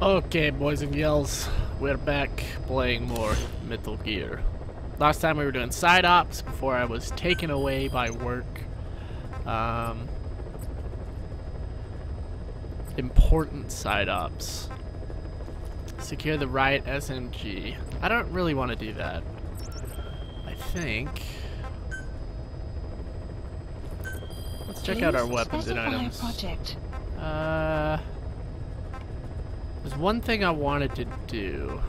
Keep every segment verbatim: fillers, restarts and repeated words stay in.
Okay, boys and girls, we're back playing more Metal Gear. Last time we were doing side ops before I was taken away by work. Um, important side ops. Secure the Riot S M G. I don't really want to do that. I think. Let's check out our weapons and items. Project. Uh. There's one thing I wanted to do.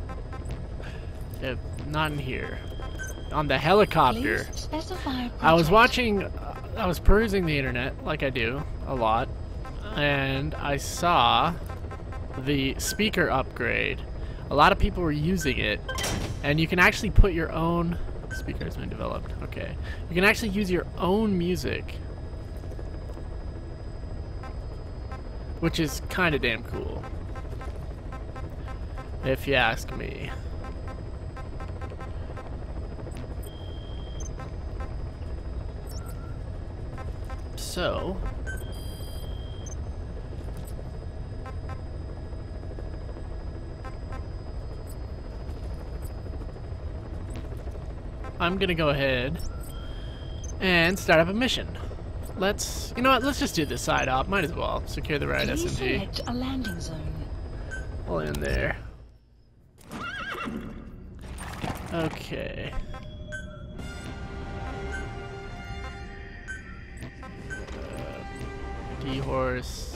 If not in here. On the helicopter. I was watching, uh, I was perusing the internet, like I do, a lot. And I saw the speaker upgrade. A lot of people were using it. And you can actually put your own... Speaker has been developed. Okay. You can actually use your own music. Which is kind of damn cool. If you ask me. So, I'm gonna go ahead and start up a mission. Let's, you know what, let's just do this side op, might as well. Secure the right S M G. Select a landing zone. Pull in there. Okay. Uh, D-horse.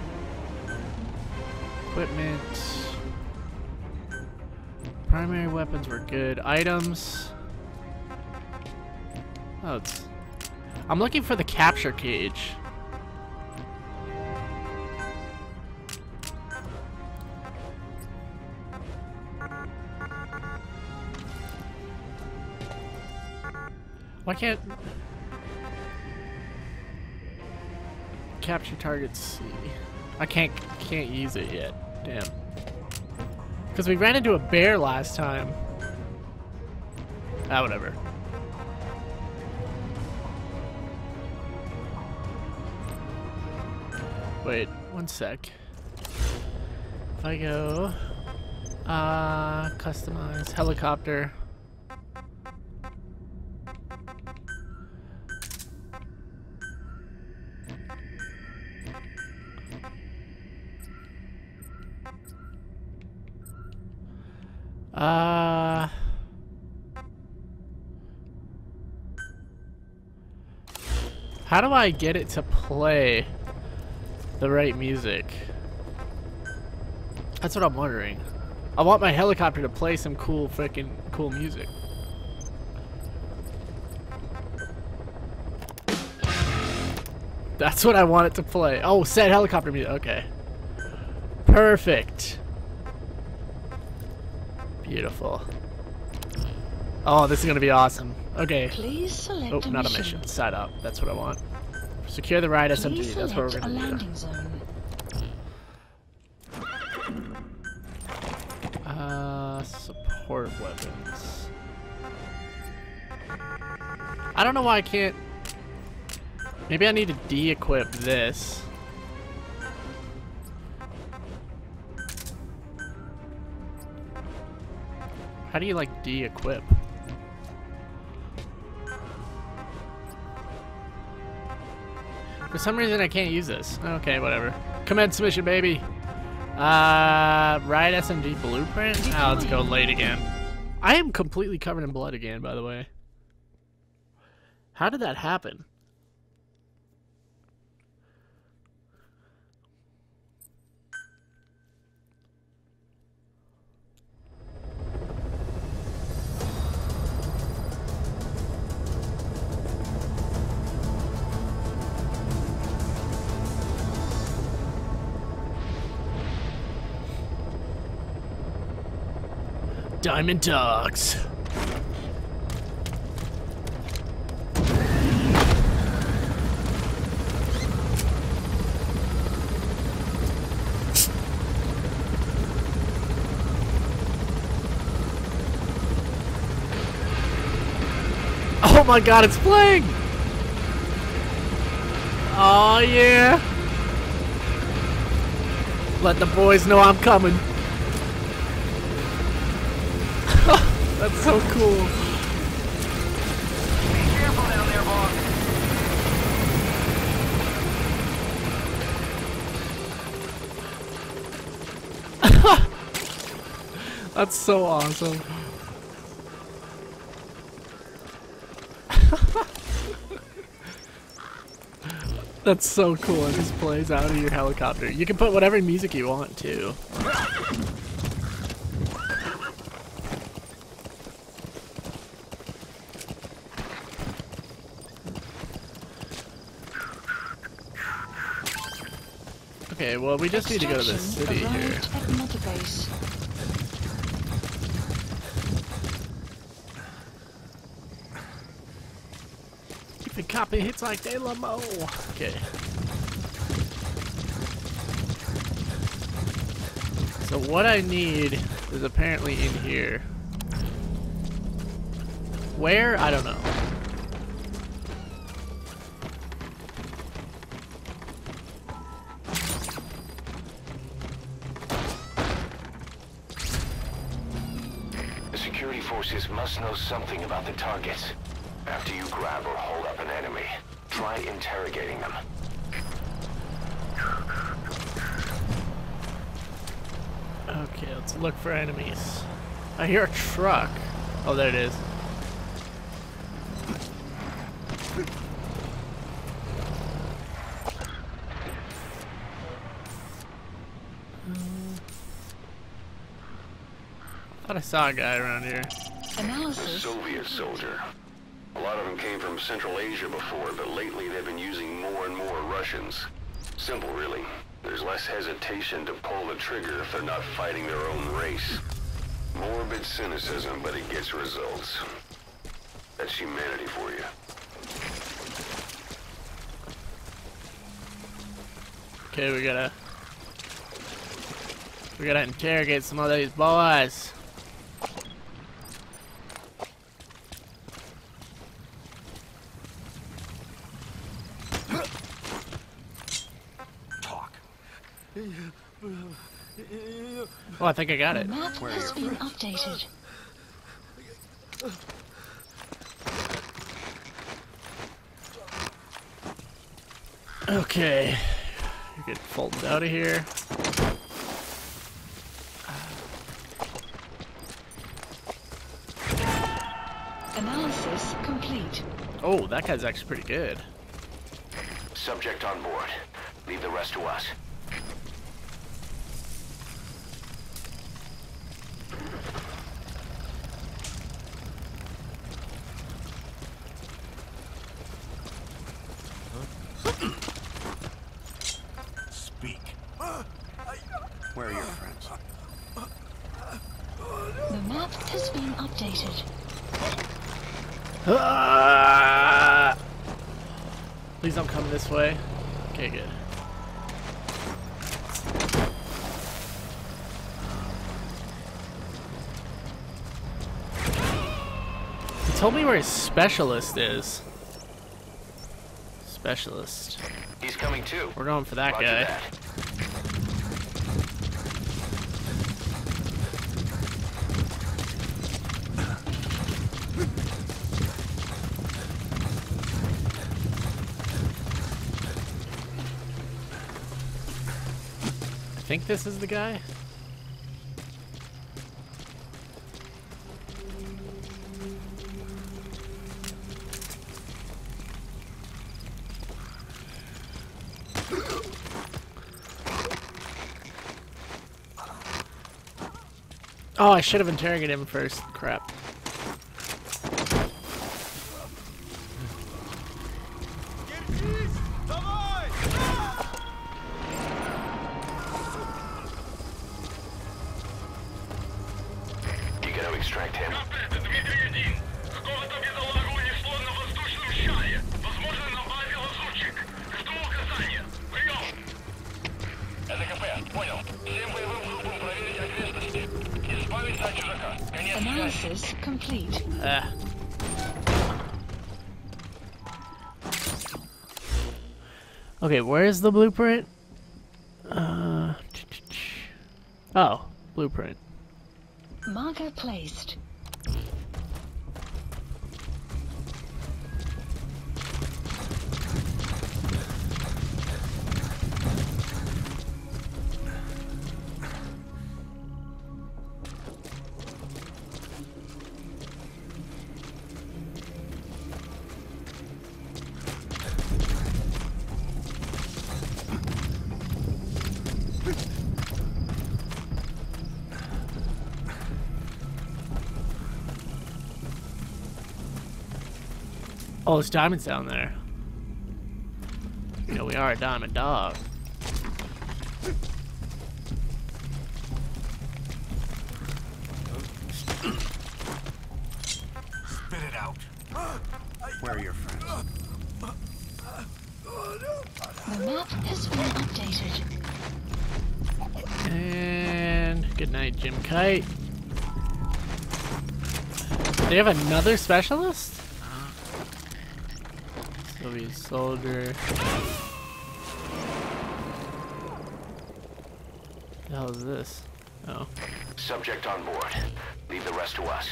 Equipment. Primary weapons were good. Items. Oh, it's... I'm looking for the capture cage. Why can't capture targets C? I can't can't use it yet. Damn. Because we ran into a bear last time. Ah, whatever. Wait, one sec. If I go, uh, customize helicopter. Uh, how do I get it to play the right music? That's what I'm wondering. I want my helicopter to play some cool freaking cool music. That's what I want it to play. Oh, set helicopter music. Okay. Perfect. Beautiful. Oh, this is gonna be awesome. Okay. Please select oh, a not mission. a mission. Side up. That's what I want. Secure the right S M G. Please That's what we're select gonna a do. landing zone. Uh, support weapons. I don't know why I can't. Maybe I need to de-equip this. How do you like de-equip? For some reason I can't use this. Okay, whatever. Commence mission, baby. Uh, Riot S M G blueprint? Oh, let's go late again. I am completely covered in blood again, by the way. How did that happen? Diamond Dogs. Oh my god, it's playing! Oh yeah! Let the boys know I'm coming. That's so cool. Be careful down there, boss. That's so awesome. That's so cool. It just plays out of your helicopter. You can put whatever music you want too. Okay, well we just need to go to the city here. At Mother Base. Keep it copy hits like De La Mo. Okay. So what I need is apparently in here. Where? I don't know. The security forces must know something about the targets. After you grab or hold up an enemy, try interrogating them. Okay, let's look for enemies. I hear a truck. Oh, there it is. I thought I saw a guy around here. Analysis. Soviet soldier. A lot of them came from Central Asia before, but lately they've been using more and more Russians. Simple, really. There's less hesitation to pull the trigger if they're not fighting their own race. Morbid cynicism, but it gets results. That's humanity for you. Okay, we gotta... We gotta interrogate some of these boys. Oh, I think I got The it. map has been updated. Okay. You get folded out of here. Analysis complete. Oh, that guy's actually pretty good. Subject on board. Leave the rest to us. Speak. Where are your friends? The map has been updated. Ah! Please don't come this way. Okay, good. He told me where his specialist is. Specialist. He's coming too. We're going for that Roger guy. that. I think this is the guy. Oh, I should have interrogated him first. Crap. You gonna extract him? Analysis complete. Ah. Okay, where is the blueprint? Uh, Oh, blueprint. Marker placed. Oh, there's diamonds down there. You know, we are a diamond dog. Spit it out. Where are your friends? The map has been updated. And good night, Jim Kite. They have another specialist? Soviet soldier. What the hell is this? Oh. Subject on board. Leave the rest to us.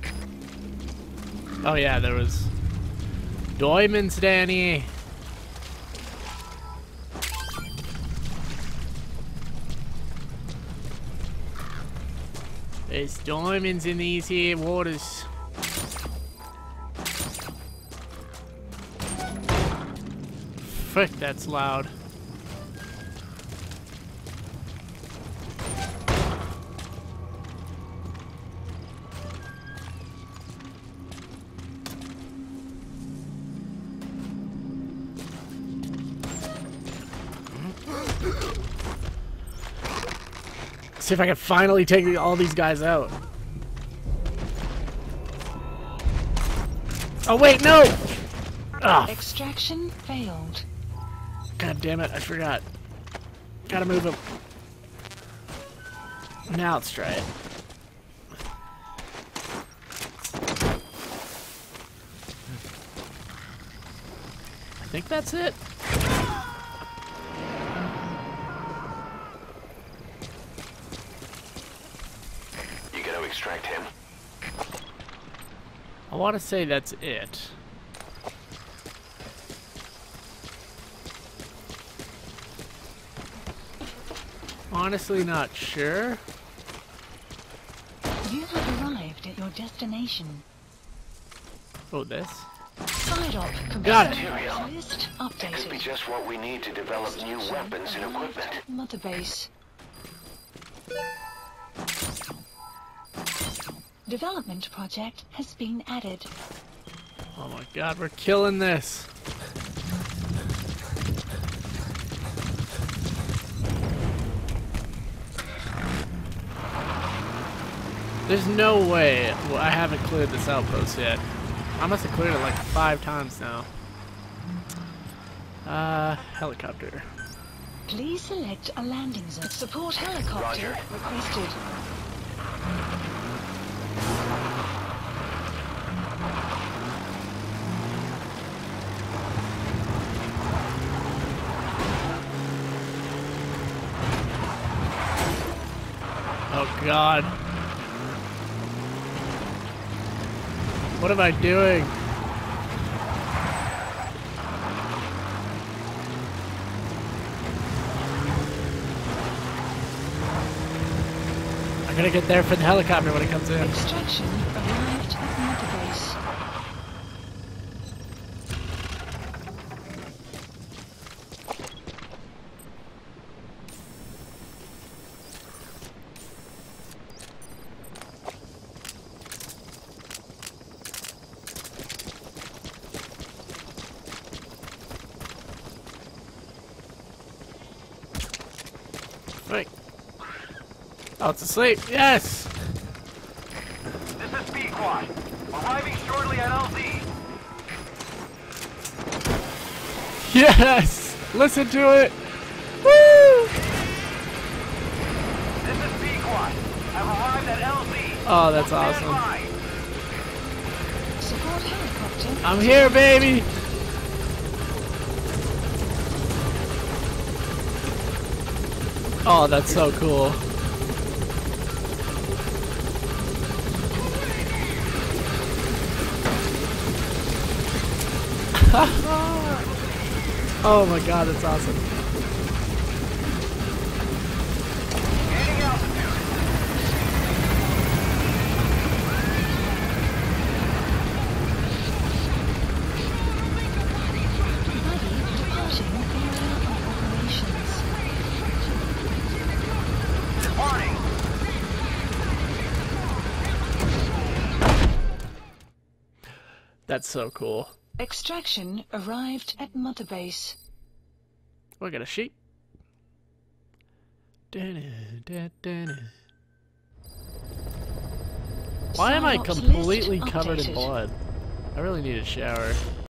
Oh yeah, there was diamonds, Danny. There's diamonds in these here waters. Frick, that's loud. See if I can finally take all these guys out. Oh wait, no! Oh, Extraction failed. God damn it, I forgot. Gotta move him. Now let's try it. I think that's it. You gotta extract him. I want to say that's it. Honestly, not sure. You have arrived at your destination. Oh, this. Side op Got it. complete. List It could be updated. just what we need to develop new weapons and equipment. Mother base. Development project has been added. Oh my god, we're killing this. There's no way well, I haven't cleared this outpost yet. I must have cleared it like five times now. Uh, helicopter. Please select a landing zone. Support helicopter Roger. requested. Oh god. What am I doing? I gotta get there for the helicopter when it comes in. Extraction arrived at Mother base. Wait. Oh, it's asleep. Yes! This is Pequod. Arriving shortly at L Z. Yes! Listen to it! Woo! This is Pequod. I've arrived at L Z. Oh, that's Stand awesome. by. Support helicopter. I'm here, baby! Oh, that's so cool. Oh my god, that's awesome. Gaining altitude. Buddy departing area of operations. Departing. That's so cool. Extraction arrived at Mother Base. Oh, I got a sheep. Why am I Psyops completely list covered in updated. blood? I really need a shower.